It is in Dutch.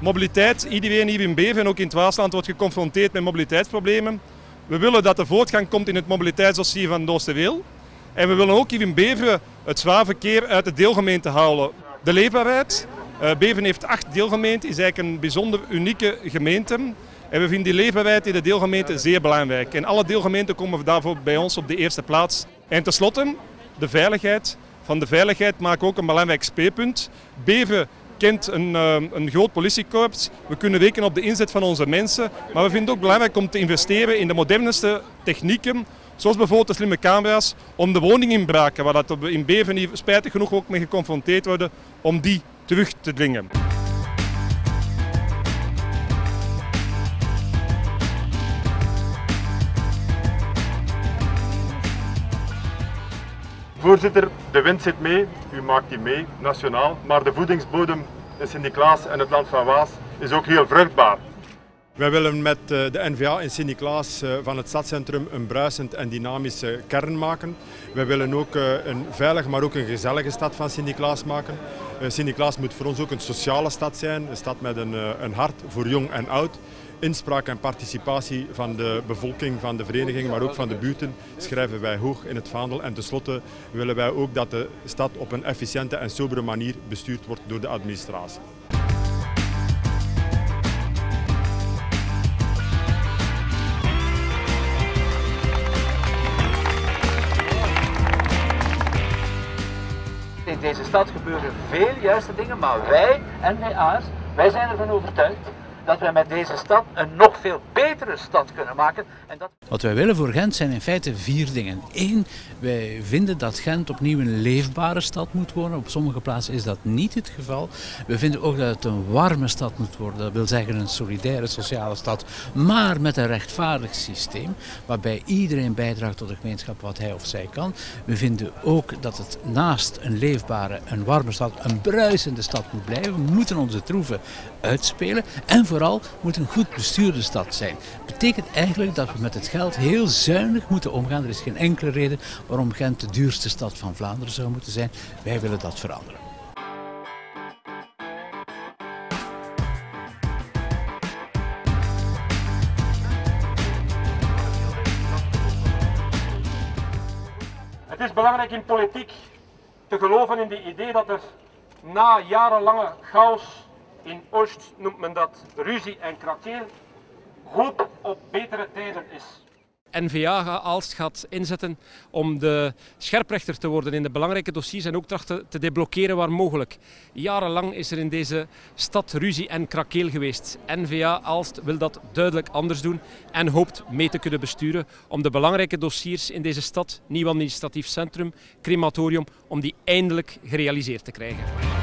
Mobiliteit, iedereen hier in Beveren en ook in het Waasland wordt geconfronteerd met mobiliteitsproblemen. We willen dat er voortgang komt in het mobiliteitsdossier van Oosterweel. En we willen ook hier in Beveren het zwaar verkeer uit de deelgemeente halen. De leefbaarheid. Beveren heeft 8 deelgemeenten, is eigenlijk een bijzonder unieke gemeente. En we vinden die leefbaarheid in de deelgemeente zeer belangrijk. En alle deelgemeenten komen daarvoor bij ons op de eerste plaats. En tenslotte, de veiligheid. Van de veiligheid maak ik ook een belangrijk speerpunt. Beveren kent een groot politiekorps. We kunnen rekenen op de inzet van onze mensen. Maar we vinden het ook belangrijk om te investeren in de modernste technieken. Zoals bijvoorbeeld de slimme camera's, om de woninginbraken, waar we in Beveren hier spijtig genoeg ook mee geconfronteerd worden, om die terug te dringen. Voorzitter, de wind zit mee, u maakt die mee, nationaal, maar de voedingsbodem in Sint-Niklaas en het land van Waas is ook heel vruchtbaar. Wij willen met de NVA in Sint-Niklaas van het stadscentrum een bruisend en dynamische kern maken. Wij willen ook een veilige, maar ook een gezellige stad van Sint-Niklaas maken. Sint-Niklaas moet voor ons ook een sociale stad zijn, een stad met een hart voor jong en oud. Inspraak en participatie van de bevolking, van de vereniging, maar ook van de buurten schrijven wij hoog in het vaandel. En tenslotte willen wij ook dat de stad op een efficiënte en sobere manier bestuurd wordt door de administratie. In deze stad gebeuren veel juiste dingen, maar wij, NVA'ers, wij zijn ervan overtuigd dat wij met deze stad een nog veel betere stad kunnen maken. Wat wij willen voor Gent zijn in feite 4 dingen. 1, wij vinden dat Gent opnieuw een leefbare stad moet worden. Op sommige plaatsen is dat niet het geval. We vinden ook dat het een warme stad moet worden. Dat wil zeggen een solidaire sociale stad, maar met een rechtvaardig systeem. Waarbij iedereen bijdraagt tot de gemeenschap wat hij of zij kan. We vinden ook dat het naast een leefbare, een warme stad, een bruisende stad moet blijven. We moeten onze troeven uitspelen. En vooral moet een goed bestuurde stad zijn. Dat betekent eigenlijk dat we met het geld heel zuinig moeten omgaan. Er is geen enkele reden waarom Gent de duurste stad van Vlaanderen zou moeten zijn. Wij willen dat veranderen. Het is belangrijk in politiek te geloven in het idee dat er na jarenlange chaos, in Oost noemt men dat ruzie en krakeel, hoop op betere tijden is. NVA Aalst gaat inzetten om de scherprechter te worden in de belangrijke dossiers en ook trachten te deblokkeren waar mogelijk. Jarenlang is er in deze stad ruzie en krakeel geweest. NVA Aalst wil dat duidelijk anders doen en hoopt mee te kunnen besturen om de belangrijke dossiers in deze stad, nieuw administratief centrum, crematorium, om die eindelijk gerealiseerd te krijgen.